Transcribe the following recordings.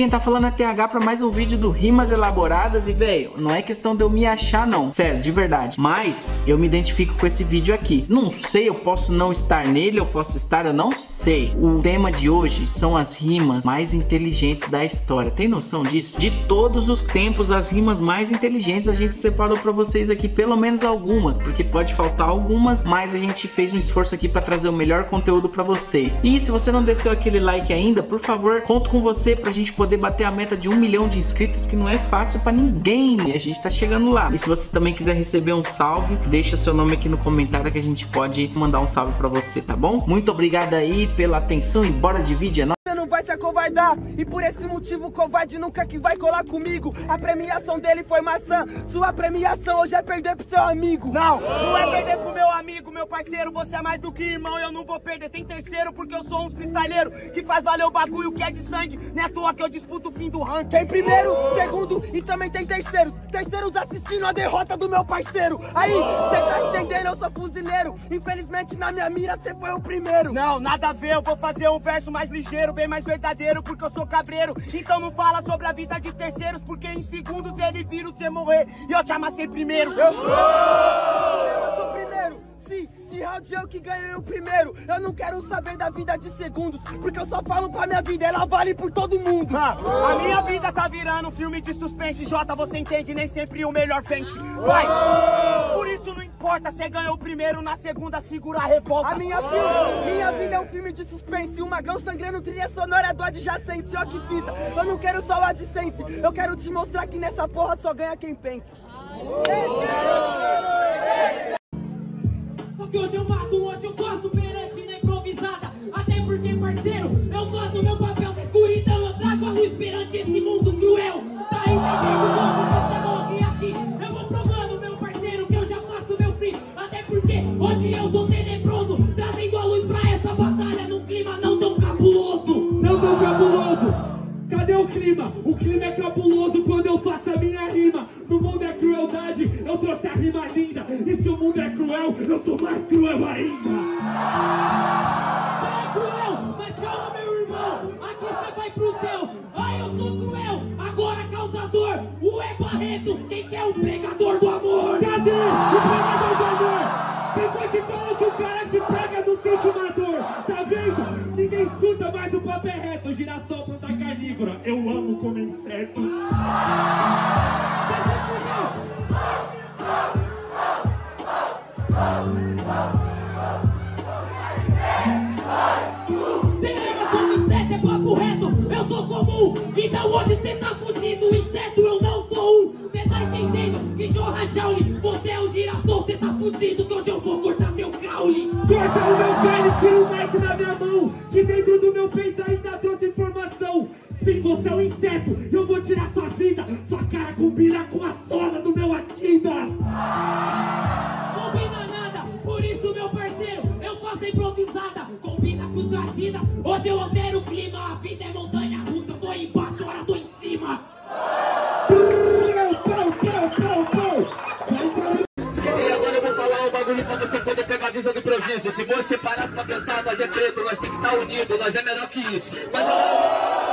quem tá falando é TH pra mais um vídeo do Rimas Elaboradas. E velho, não é questão de eu me achar não, sério, de verdade, mas eu me identifico com esse vídeo aqui. Não sei, eu posso não estar nele, eu posso estar, eu não sei. O tema de hoje são as rimas mais inteligentes da história. Tem noção disso? De todos os tempos, as rimas mais inteligentes a gente separou pra vocês aqui, pelo menos algumas, porque pode faltar algumas, mas a gente fez um esforço aqui pra trazer o melhor conteúdo pra vocês. E se você não desceu aquele like ainda, por favor, conto com você pra gente poder bater a meta de 1 milhão de inscritos, que não é fácil pra ninguém, a gente tá chegando lá. E se você também quiser receber um salve, deixa seu nome aqui no comentário que a gente pode mandar um salve pra você, tá bom? Muito obrigado aí pela atenção e bora de vídeo, é nóis. Você não vai se acovardar, e por esse motivo o covarde nunca que vai colar comigo. A premiação dele foi maçã, sua premiação hoje é perder pro seu amigo. Não é perder pro meu amigo, meu parceiro, você é mais do que irmão, eu não vou perder. Tem terceiro porque eu sou um freestyleiro que faz valer o bagulho que é de sangue. Não é à toa que eu disputo o fim do ranking. Tem primeiro, segundo e também tem terceiros. Terceiros assistindo a derrota do meu parceiro. Aí, cê tá entendendo, eu sou fuzileiro. Infelizmente na minha mira cê foi o primeiro. Não, nada a ver, eu vou fazer um verso mais ligeiro, bem mais verdadeiro, porque eu sou cabreiro. Então não fala sobre a vida de terceiros, porque em segundos ele vira você morrer e eu te amassei primeiro. Eu sou primeiro. Sim, de round eu que ganhei o primeiro. Eu não quero saber da vida de segundos, porque eu só falo pra minha vida, ela vale por todo mundo. A minha vida tá virando um filme de suspense. Jota, você entende, nem sempre o melhor vence. Vai! Por isso não importa, você ganhou o primeiro, na segunda segura a revolta. A minha vida é um filme de suspense. Um magão sangrando, trilha sonora do adjacência. Ó que fita, eu não quero só o adjacência. Eu quero te mostrar que nessa porra só ganha quem pensa. Só que hoje eu mato, hoje eu faço perante na improvisada. Até porque, parceiro, eu faço meu papel na escuridão. Eu trago a luz perante esse mundo cruel. Tá entendendo como você morre aqui? Eu vou provando, meu parceiro, que eu já faço meu free. Até porque hoje eu sou tenebroso, trazendo a luz pra essa batalha num clima não tão cabuloso. Não tão cabuloso! Cadê o clima? O clima é cabuloso quando eu faço a minha rima. No mundo é crueldade, eu trouxe a rima linda. E se o mundo é cruel, eu sou mais cruel ainda. Você é cruel, mas calma, meu irmão. Aqui você vai pro céu. Ai, eu sou cruel, agora causador. O é Barreto, quem que é o pregador do amor? Cadê o pregador do amor? Quem foi que falou que o cara que prega não sente uma dor? Tá vendo? Ninguém escuta mais, o papo é reto. Girassol, planta carnívora, eu amo comer inseto. Cê nega como inseto, é papo reto. Eu sou comum, então hoje cê tá fudido. Inseto eu não sou um. Cê tá entendendo que jorra Shaolin? Você é um girassol, cê tá fudido. Que hoje eu vou cortar teu caule. Corta o meu carne, tira o Nike na minha mão. Que dentro do meu peito ainda trouxe informação. Sim, você é um inseto, eu vou tirar sua vida. Sua cara combina com a sola do meu Adidas. Combina nada, por isso meu parceiro, eu faço improvisada. Combina com sua Adidas, hoje eu altero o clima. A vida é montanha russa, eu tô embaixo, agora tô em cima. E agora eu vou falar um bagulho pra você poder pegar a visão do prodígio. Se você parar pra pensar, nós é preto, nós tem que estar unidos, nós é melhor que isso. Mas agora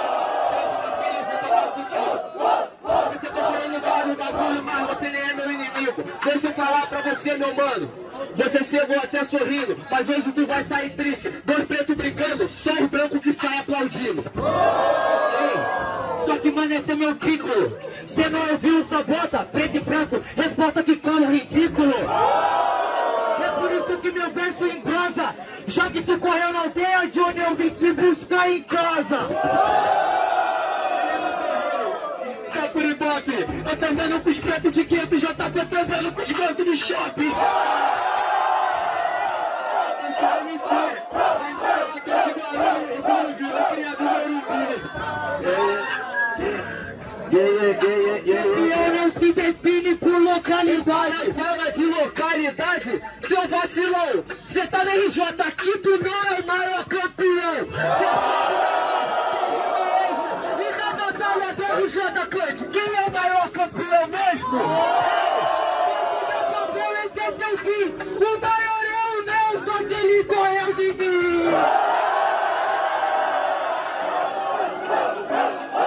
você tá falando vários bagulho, mas você nem é meu inimigo. Deixa eu falar pra você, meu mano. Você chegou até sorrindo, mas hoje tu vai sair triste. Dois pretos brigando, só o branco que sai aplaudindo. Só que, mano, esse é meu título. Cê não ouviu, só bota preto e branco, resposta que cola o ridículo. É por isso que meu verso embrasa. Já que tu correu na aldeia, Johnny, eu vim te buscar em casa. Eu tô andando com os pretos de gueto, já tá andando com os brancos do shopping. Esse é MC, esse se define por localidade. Fala de localidade, seu vacilão. Cê tá na RJ aqui, tu não é o maior campeão. RJ Cante, quem é o maior campeão mesmo? Esse meu campeão, esse é seu fim. O maior é o Nelson, que ele correu de mim.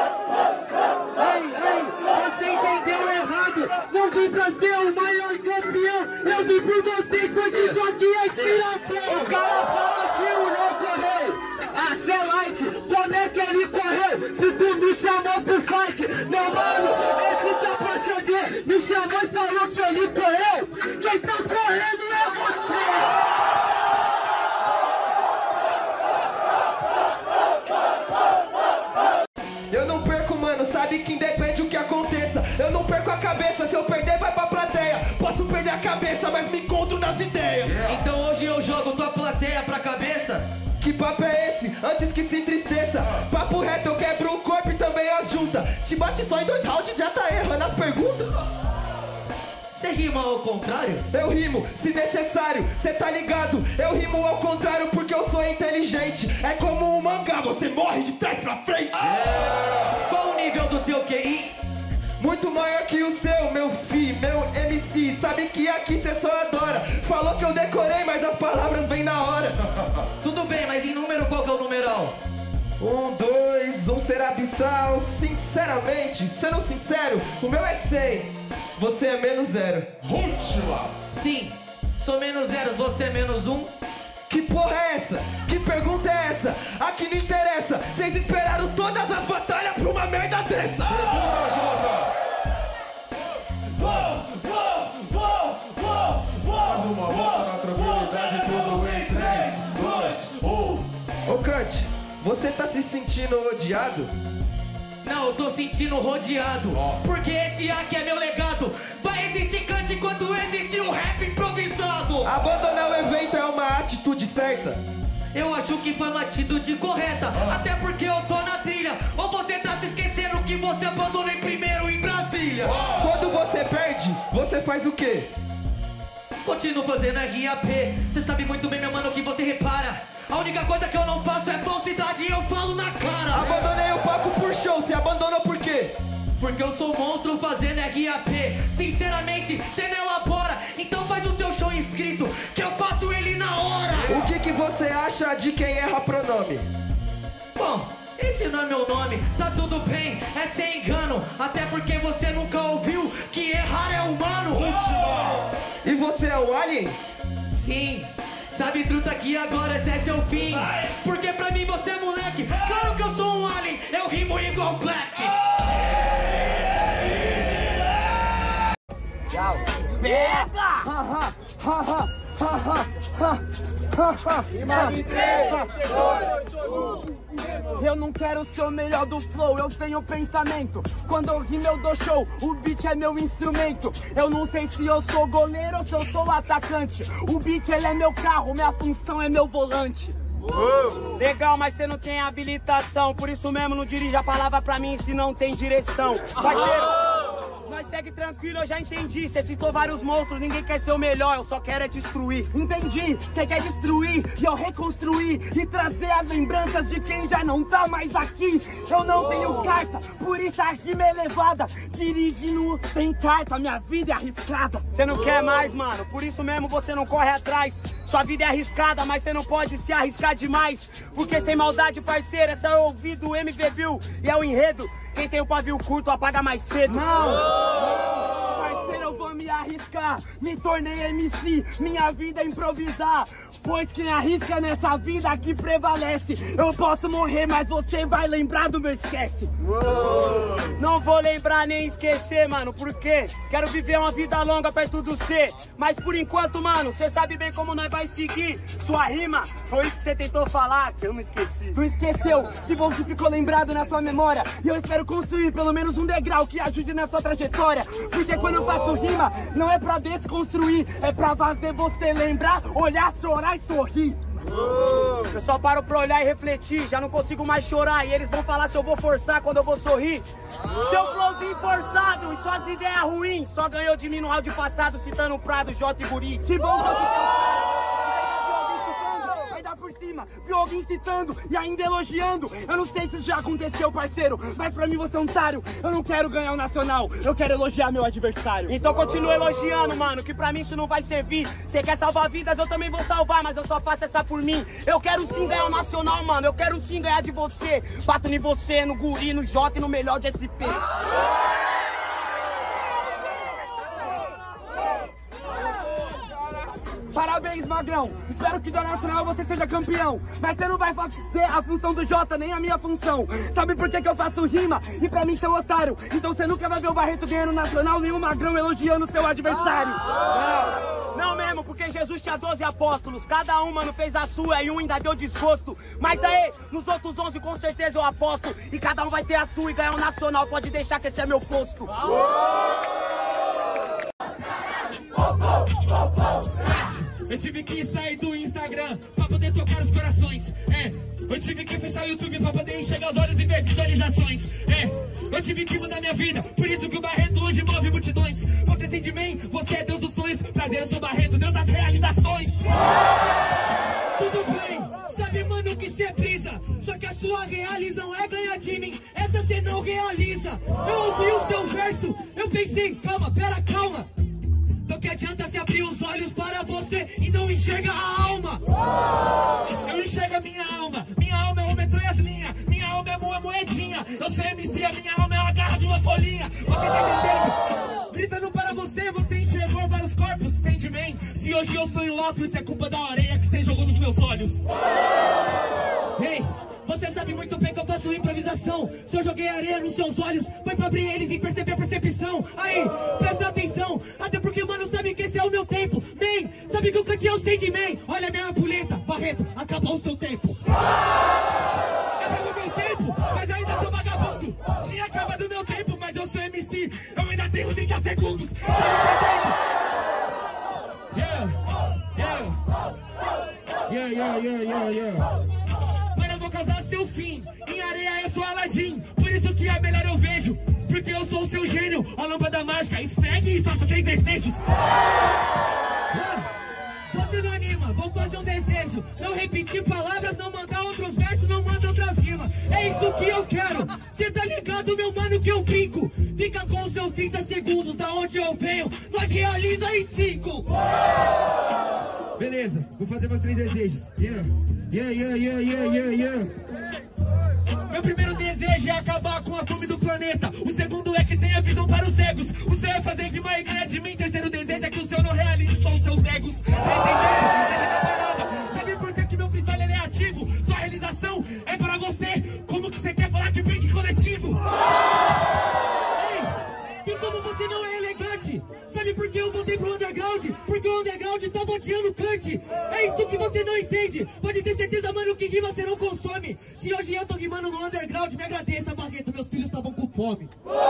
Eu não perco, mano, sabe que independe o que aconteça. Eu não perco a cabeça, se eu perder vai pra plateia. Posso perder a cabeça, mas me encontro nas ideias. Então hoje eu jogo tua plateia pra cabeça. Que papo é esse? Antes que se entristeça. Papo reto, eu quebro o corpo e também as juntas. Te bate só em 2 rounds, já tá errando as perguntas. Cê rima ao contrário? Eu rimo, se necessário, cê tá ligado. Eu rimo ao contrário porque eu sou inteligente. É como um mangá, você morre de trás pra frente. Qual o nível do teu QI? Muito maior que o seu, meu fi, meu MC. Sabe que aqui cê só adora. Falou que eu decorei, mas as palavras vêm na hora. Tudo bem, mas em número qual que é o numeral? 1, 2, 1 será abissal. Sinceramente, sendo sincero, o meu é 100. Você é menos 0. Sim, sou menos 0, você é menos 1. Que porra é essa? Que pergunta é essa? Aqui não interessa. Vocês esperaram todas as batalhas pra uma merda dessa. Mais uma volta na tranquilidade, tudo em 3, 2, 1. Ô Kant, você tá se sentindo odiado? Não, eu tô sentindo rodeado, porque esse aqui é meu legado. Vai existir Kant enquanto existir o rap improvisado. Abandonar o evento é uma atitude certa? Eu acho que foi uma atitude correta, até porque eu tô na trilha. Ou você tá se esquecendo que você abandonou em primeiro em Brasília? Quando você perde, você faz o quê? Continuo fazendo RAP. Cê sabe muito bem, meu mano, que você repara. A única coisa que eu não faço é falsidade e eu falo na cara. Abandonei o palco por show, você abandonou por quê? Porque eu sou monstro fazendo RAP. Sinceramente, cê não elabora. Então faz o seu show inscrito, que eu faço ele na hora. O que você acha de quem erra pronome? Bom, esse não é meu nome, tá tudo bem, é sem engano. Até porque você nunca ouviu que errar é humano. E você é um alien? Sim, sabe truta que agora esse é seu fim. Porque pra mim você é moleque, claro que eu sou um alien. Eu rimo igual Black. Pega! Eu não quero ser o melhor do flow, eu tenho pensamento. Quando eu rimo eu dou show, o beat é meu instrumento. Eu não sei se eu sou goleiro ou se eu sou atacante. O beat ele é meu carro, minha função é meu volante. Legal, mas você não tem habilitação. Por isso mesmo não dirige a palavra pra mim se não tem direção. Parceiro, nós segue tranquilo, eu já entendi. Você citou vários monstros, ninguém quer ser o melhor, eu só quero é destruir. Entendi, você quer destruir e eu reconstruir e trazer as lembranças de quem já não tá mais aqui. Eu não tenho carta, por isso a rima é elevada. Dirigindo sem carta, minha vida é arriscada. Você não quer mais, mano, por isso mesmo você não corre atrás. Sua vida é arriscada, mas você não pode se arriscar demais. Porque sem maldade, parceiro, essa é o ouvido do MV Bill e é o enredo. Quem tem o pavio curto apaga mais cedo. Parceiro, eu vou me arriscar. Me tornei MC, minha vida é improvisar. Pois quem arrisca nessa vida que prevalece. Eu posso morrer, mas você vai lembrar do meu esquece. Não vou lembrar nem esquecer, mano, porque quero viver uma vida longa perto do C. Mas por enquanto, mano, cê sabe bem como nós vai seguir. Sua rima, foi isso que você tentou falar, que eu não esqueci. Tu esqueceu, que bom que ficou lembrado na sua memória. E eu espero construir pelo menos um degrau que ajude na sua trajetória. Porque quando eu faço rima, não é pra desconstruir, é pra fazer você lembrar, olhar, chorar e sorrir. Eu só paro pra olhar e refletir, já não consigo mais chorar. E eles vão falar se eu vou forçar quando eu vou sorrir. Seu flowzinho forçado e suas ideias ruins, só ganhou de mim no áudio passado citando o Prado, Jota e Guri. Que bom que ainda por cima, viu alguém citando e ainda elogiando. Eu não sei se isso já aconteceu, parceiro, mas pra mim você é um otário. Eu não quero ganhar o nacional, eu quero elogiar meu adversário. Então continua elogiando, mano, que pra mim isso não vai servir. Você quer salvar vidas, eu também vou salvar, mas eu só faço essa por mim. Eu quero sim ganhar o nacional, mano, eu quero sim ganhar de você. Bato em você, no Guri, no Jota e no melhor de SP. Parabéns! Parabéns, magrão. Espero que do Nacional você seja campeão. Mas você não vai fazer a função do Jota, nem a minha função. Sabe por que eu faço rima? E pra mim, seu otário. Então você nunca vai ver o Barreto ganhando Nacional, nem o magrão elogiando seu adversário. Não mesmo, porque Jesus tinha 12 apóstolos. Cada um, mano, fez a sua e um ainda deu desgosto. Mas aí, nos outros 11 com certeza eu aposto. E cada um vai ter a sua e ganhar o Nacional. Pode deixar que esse é meu posto. Eu tive que sair do Instagram pra poder tocar os corações. Eu tive que fechar o YouTube pra poder enxergar os olhos e ver visualizações. Eu tive que mudar minha vida, por isso que o Barreto hoje move multidões. Você tem de mim, você é Deus dos sonhos. Prazer, eu sou Barreto, Deus das realizações. Tudo bem, sabe, mano, que cê brisa. Só que a sua realização é ganhar de mim. Essa cê não realiza. Eu ouvi o seu verso, eu pensei, calma, calma. Então que adianta se abrir os olhos para você e não enxerga a alma? Eu enxergo a minha alma é o metrô e as linhas. Minha alma é uma moedinha. Eu sou MC, a minha alma é uma garra de uma folhinha. Você tá entendendo? Gritando para você, você enxergou vários corpos, Sandman. Se hoje eu sonho alto, isso é culpa da areia que você jogou nos meus olhos. Ei! Você sabe muito bem que eu faço improvisação. Se eu joguei areia nos seus olhos, foi pra abrir eles e perceber a percepção. Aí, presta atenção, até porque, mano, sabe que esse é o meu tempo. Man, sabe que eu cantei o Sandman. Olha a minha ampulheta, Barreto, acabou o seu tempo. Acabou meu tempo, mas ainda sou vagabundo. Tinha acabado meu tempo, mas eu sou MC. Eu ainda tenho 30 segundos. Yeah. Vou causar seu fim, em areia eu sou Aladim. Por isso que é melhor eu vejo, porque eu sou o seu gênio. A lâmpada mágica, esfregue e faça 3 desejos. Você não anima, vou fazer um desejo. Não repetir palavras, não mandar outros versos, não manda outras rimas. É isso que eu quero, cê tá ligado, meu mano, que eu brinco. Fica com os seus 30 segundos, da onde eu venho, nós realiza em 5. Beleza, vou fazer meus 3 desejos. Yeah. Meu primeiro desejo é acabar com a fome do planeta. O segundo é que tenha visão para os cegos. O seu é fazer rima e ganhar de mim. Terceiro desejo é que o seu não realize só os seus egos. Sabe por que meu freestyle é ativo? Sua realização é para você. Como que você quer falar que pense coletivo? Ei, e como você não é elegante? Sabe por que eu voltei pro underground? Porque o underground tá boteando Kant. É isso que você não entende. Pode ter certeza, mano, que rima você não consome. Se hoje eu tô rimando no underground, me agradeça, Barreto, meus filhos estavam com fome.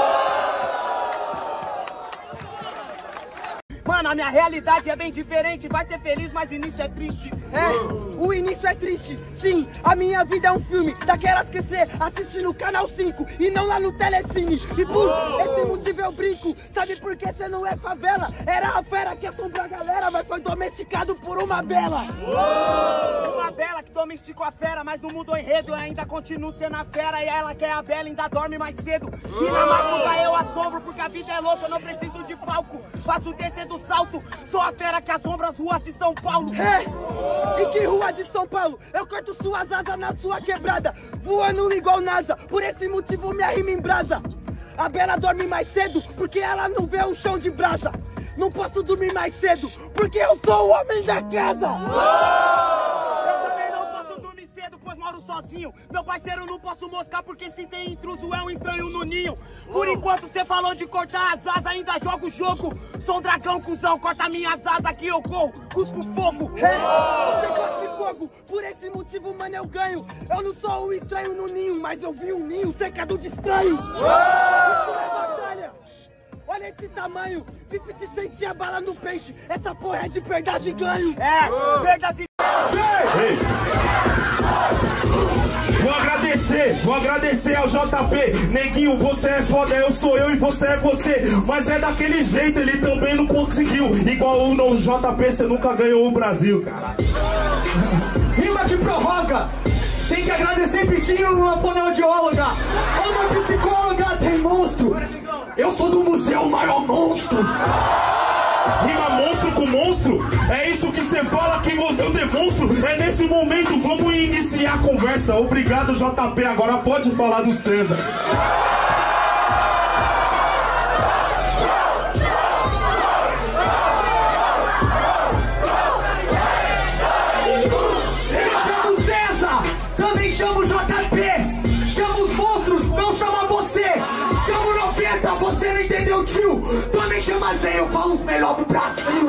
Mano, a minha realidade é bem diferente. Vai ser feliz, mas o início é triste. O início é triste, sim. A minha vida é um filme daquelas que você assiste no Canal 5 e não lá no Telecine. E por esse motivo eu brinco. Sabe por que você não é favela? Era a fera que assombrou a galera, mas foi domesticado por uma bela. Uma bela que domesticou a fera, mas não mudou enredo. Eu ainda continuo sendo a fera e ela que é a bela ainda dorme mais cedo. E na madruga eu assombro porque a vida é louca, eu não preciso de palco. Faço descer do salto, sou a fera que assombra as ruas de São Paulo. E que rua de São Paulo? Eu corto suas asas na sua quebrada, voando igual NASA, por esse motivo minha rima em brasa. A bela dorme mais cedo, porque ela não vê o chão de brasa. Não posso dormir mais cedo, porque eu sou o homem da casa. Pois moro sozinho, meu parceiro não posso moscar porque se tem intruso é um estranho no ninho. Por enquanto cê falou de cortar as asas, ainda joga o jogo. Sou um dragão, cuzão, corta minhas asas que eu corro, cuspo fogo. Você cospe fogo, por esse motivo, mano, eu ganho. Eu não sou um estranho no ninho, mas eu vi um ninho cercado de estranhos. Isso é batalha. Olha esse tamanho, 50 Cent tinha bala no pente. Essa porra é de perdas e ganhos. Perdas e... Vou agradecer ao JP. Neguinho, você é foda, eu sou eu e você é você. Mas é daquele jeito, ele também não conseguiu. Igual o no JP, você nunca ganhou o Brasil, cara. Rima que prorroga. Tem que agradecer Pitinho, uma fonoaudióloga. Uma psicóloga, tem monstro. Eu sou do museu maior monstro. Rima monstro com monstro? É isso que você fala que eu demonstro? É nesse momento, vamos iniciar a conversa. Obrigado, JP, agora pode falar do César. tio. Também chama Zé, eu falo os melhores do Brasil.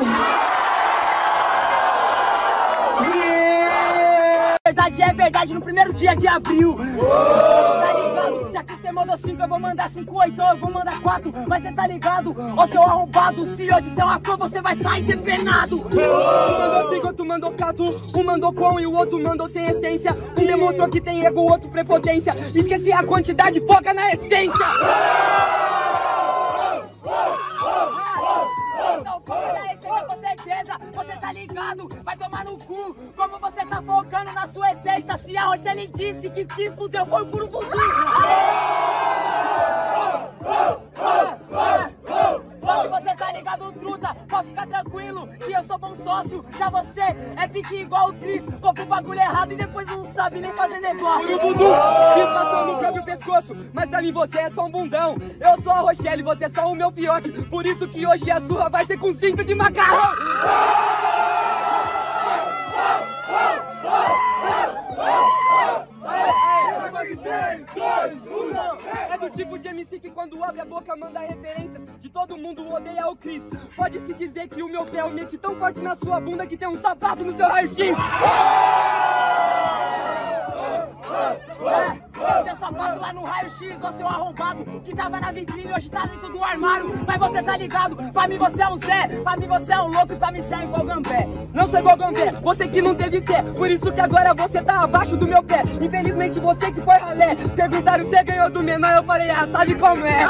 Verdade é verdade no primeiro dia de abril. Tá ligado? Já que você mandou 5, eu vou mandar 5, 8, eu vou mandar 4. Mas cê tá ligado? Ô seu arrombado, se hoje você é uma flor, você vai sair depenado. Um mandou 5, outro mandou 4. Um mandou com e o outro mandou sem essência. Um demonstrou que tem ego, o outro prepotência. Esqueci a quantidade, foca na essência. Então foca na essência com certeza. Você tá ligado? Vai tomar no cu. Como você tá focando na sua essência? Se a Rochelle disse que se fudeu foi por um voodoo. Só que você tá ligado, truta. Pode ficar tranquilo que eu sou bom sócio. Já você é pique igual o Cris. Vou pro bagulho errado e depois não sabe nem fazer negócio. Por um voodoo, inflação no quebra o pescoço. Mas pra mim você é só um bundão. Eu sou a Rochelle, você é só o meu fiote. Por isso que hoje a surra vai ser com cinto de macarrão. É do tipo de MC que quando abre a boca manda referências. De todo mundo odeia o Cris. Pode-se dizer que o meu pé mete tão forte na sua bunda que tem um sapato no seu raio-x. Seu sapato lá no raio-x, ô seu arrombado, que tava na vitrine, hoje tá dentro do armário. Mas você tá ligado, pra mim você é um Zé, pra mim você é um louco e pra mim você é igual Gambé. Não sou igual Gambé, você que não teve fé, por isso que agora você tá abaixo do meu pé. Infelizmente você que foi ralé, perguntaram se você ganhou do menor, eu falei, ah, sabe como é.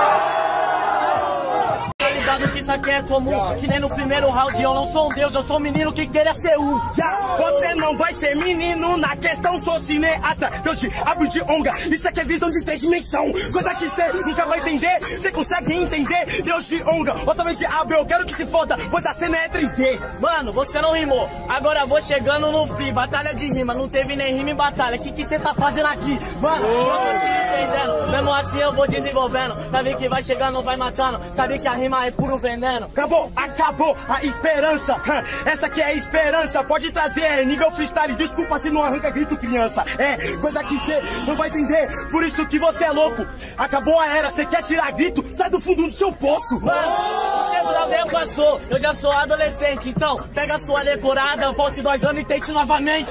Que isso aqui é comum, que nem no primeiro round eu não sou um deus, eu sou um menino que queria ser um. Você não vai ser menino, na questão sou cineasta, Deus te abre de onga, isso aqui é visão de 3 dimensões, coisa que cê nunca vai entender, cê consegue entender, Deus te onga, ou talvez te abre, eu quero que se foda, pois a cena é 3D. Mano, você não rimou, agora vou chegando no free, batalha de rima, não teve nem rima em batalha, que cê tá fazendo aqui? Mano, eu tô te entendendo, mesmo assim eu vou desenvolvendo, sabe que vai chegando, vai matando, sabe que a rima é puro veneno. Acabou a esperança. Essa aqui é a esperança. Pode trazer nível freestyle. Desculpa se não arranca grito, criança. É coisa que cê não vai entender. Por isso que você é louco. Acabou a era. Cê quer tirar grito? Sai do fundo do seu poço. Mano, o tempo da aldeia passou. Eu já sou adolescente. Então, pega a sua decorada, volte 2 anos e tente novamente.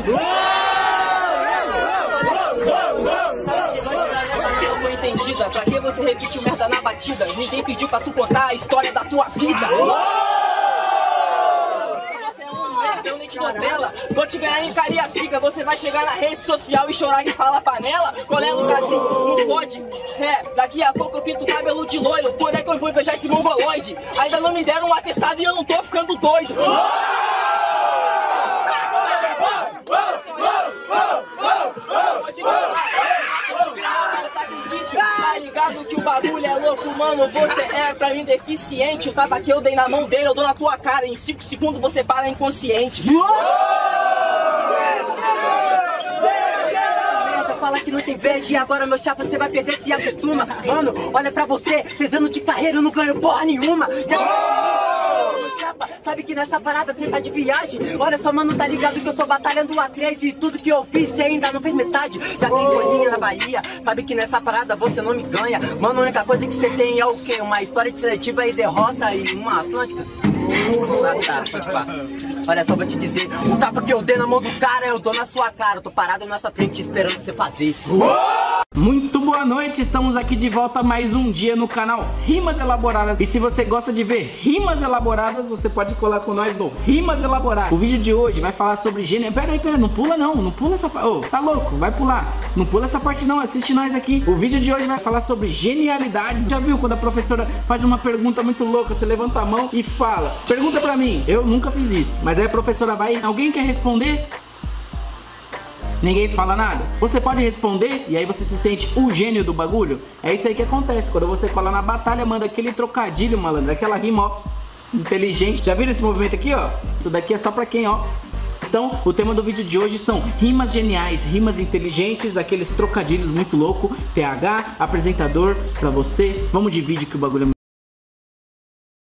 Entendida, pra que você repetiu merda na batida? Ninguém pediu pra tu contar a história da tua vida. Você é um merda, eu nem te dou dela. Vou te ganhar em Cariacica. Você vai chegar na rede social e chorar e falar panela. Qual é o lugarzinho? Não pode. Daqui a pouco eu pinto o cabelo de loiro. Por é que eu vou beijar esse mongoloide? Ainda não me deram um atestado e eu não tô ficando doido. Tá ligado que o bagulho é louco, mano, você é pra mim deficiente. O tapa que eu dei na mão dele, eu dou na tua cara. Em 5 segundos você para inconsciente. Fala que não tem vez e agora meu chapa você vai perder, se acostuma. Mano, olha pra você, 6 anos de carreira eu não ganho porra nenhuma. Sabe que nessa parada cê tá de viagem. Olha só, mano, tá ligado que eu tô batalhando A3 e tudo que eu fiz cê ainda não fez metade. Já tem coisinha na Bahia, sabe que nessa parada você não me ganha. Mano, a única coisa que cê tem é o quê? Uma história de seletiva e derrota e uma Atlântica. Olha só, vou te dizer, o tapa que eu dei na mão do cara eu dou na sua cara. Eu tô parado na sua frente esperando você fazer. Muito boa noite, estamos aqui de volta mais um dia no canal Rimas Elaboradas. E se você gosta de ver rimas elaboradas, você pode colar com nós no Rimas Elaboradas. O vídeo de hoje vai falar sobre gênero. Pera aí, não pula não, não pula essa parte. Ô, tá louco, vai pular. Não pula essa parte não, assiste nós aqui. O vídeo de hoje vai falar sobre genialidades. Já viu quando a professora faz uma pergunta muito louca, você levanta a mão e fala, pergunta pra mim. Eu nunca fiz isso, mas aí a professora vai, alguém quer responder? Ninguém fala nada. Você pode responder e aí você se sente o gênio do bagulho. É isso aí que acontece quando você cola na batalha, manda aquele trocadilho, malandro, aquela rima, ó, inteligente. Já viram esse movimento aqui, ó? Isso daqui é só pra quem, ó. Então, o tema do vídeo de hoje são rimas geniais, rimas inteligentes, aqueles trocadilhos muito louco. TH, apresentador, pra você. Vamos de vídeo que o bagulho é